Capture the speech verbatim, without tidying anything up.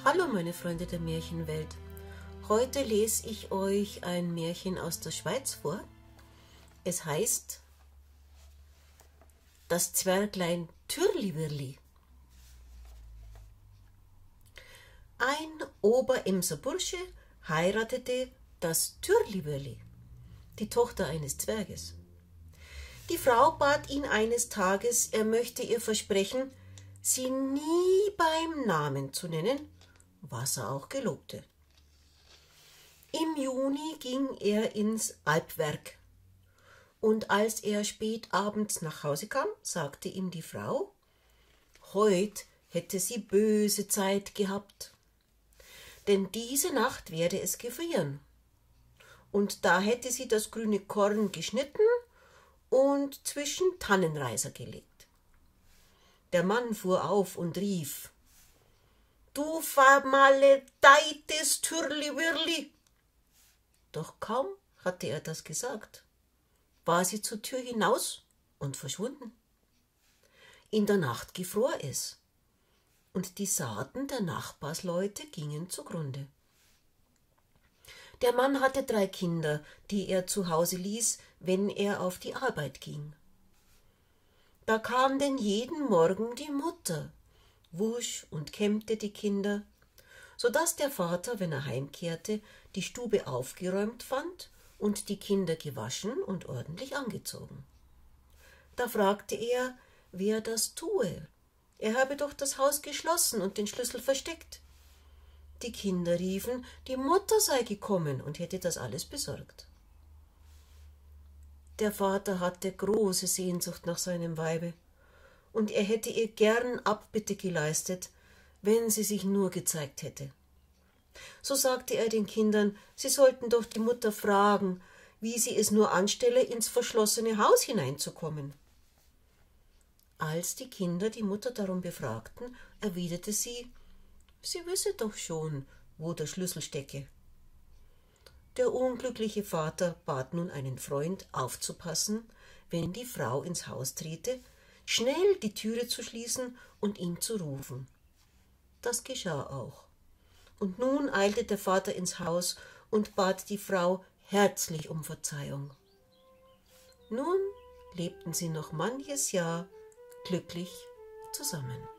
Hallo meine Freunde der Märchenwelt. Heute lese ich euch ein Märchen aus der Schweiz vor. Es heißt Das Zwerglein Türliwirli. Ein Oberemser Bursche heiratete das Türliwirli, die Tochter eines Zwerges. Die Frau bat ihn eines Tages, er möchte ihr versprechen, sie nie beim Namen zu nennen, was er auch gelobte. Im Juni ging er ins Alpwerk, und als er spät abends nach Hause kam, sagte ihm die Frau, heut hätte sie böse Zeit gehabt, denn diese Nacht werde es gefrieren, und da hätte sie das grüne Korn geschnitten und zwischen Tannenreiser gelegt. Der Mann fuhr auf und rief, »Du vermaledeites Türliwirli!« Doch kaum hatte er das gesagt, war sie zur Tür hinaus und verschwunden. In der Nacht gefror es, und die Saaten der Nachbarsleute gingen zugrunde. Der Mann hatte drei Kinder, die er zu Hause ließ, wenn er auf die Arbeit ging. Da kam denn jeden Morgen die Mutter, wusch und kämmte die Kinder, so daß der Vater, wenn er heimkehrte, die Stube aufgeräumt fand und die Kinder gewaschen und ordentlich angezogen. Da fragte er, wer das tue. Er habe doch das Haus geschlossen und den Schlüssel versteckt. Die Kinder riefen, die Mutter sei gekommen und hätte das alles besorgt. Der Vater hatte große Sehnsucht nach seinem Weibe, und er hätte ihr gern Abbitte geleistet, wenn sie sich nur gezeigt hätte. So sagte er den Kindern, sie sollten doch die Mutter fragen, wie sie es nur anstelle, ins verschlossene Haus hineinzukommen. Als die Kinder die Mutter darum befragten, erwiderte sie, sie wisse doch schon, wo der Schlüssel stecke. Der unglückliche Vater bat nun einen Freund aufzupassen, wenn die Frau ins Haus trete, schnell die Türe zu schließen und ihn zu rufen. Das geschah auch. Und nun eilte der Vater ins Haus und bat die Frau herzlich um Verzeihung. Nun lebten sie noch manches Jahr glücklich zusammen.